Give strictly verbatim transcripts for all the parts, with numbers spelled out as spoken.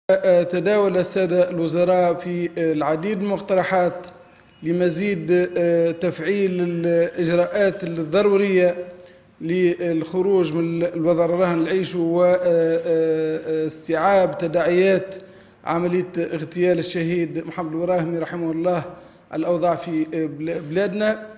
تداول السادة الوزراء في العديد من المقترحات لمزيد تفعيل الإجراءات الضرورية للخروج من الوضع الراهن نعيشه واستيعاب تداعيات عملية اغتيال الشهيد محمد الوراهمي رحمه الله الأوضاع في بلادنا.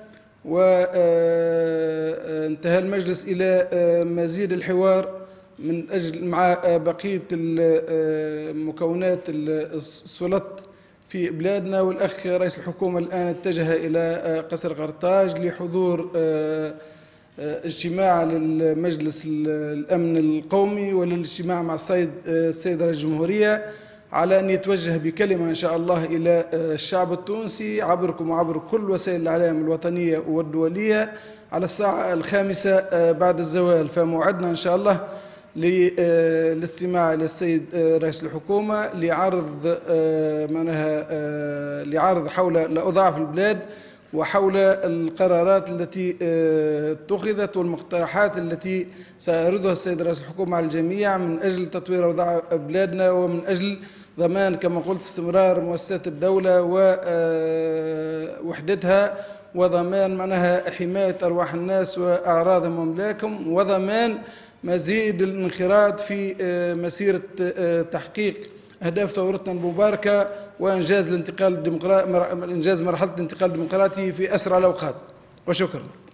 وانتهى المجلس إلى مزيد الحوار من أجل مع بقية مكونات السلطات في بلادنا، والأخ رئيس الحكومة الآن اتجه إلى قصر قرطاج لحضور اجتماع للمجلس الأمن القومي وللاجتماع مع السيد السيد رئيس الجمهورية، على أن يتوجه بكلمة إن شاء الله إلى الشعب التونسي عبركم وعبر كل وسائل الإعلام الوطنية والدولية على الساعة الخامسة بعد الزوال. فموعدنا إن شاء الله للاستماع إلى السيد رئيس الحكومة لعرض معناها لعرض حول الأوضاع في البلاد وحول القرارات التي اتخذت والمقترحات التي سيعرضها السيد رئيس الحكومة على الجميع من أجل تطوير أوضاع بلادنا ومن أجل ضمان كما قلت استمرار مؤسسات الدولة ووحدتها، وضمان معناها حماية أرواح الناس وأعراضهم وأملاكهم، وضمان مزيد الانخراط في مسيرة تحقيق أهداف ثورتنا المباركة وإنجاز الانتقال الديمقراطي إنجاز مرحلة الانتقال الديمقراطي في أسرع الأوقات. وشكرا.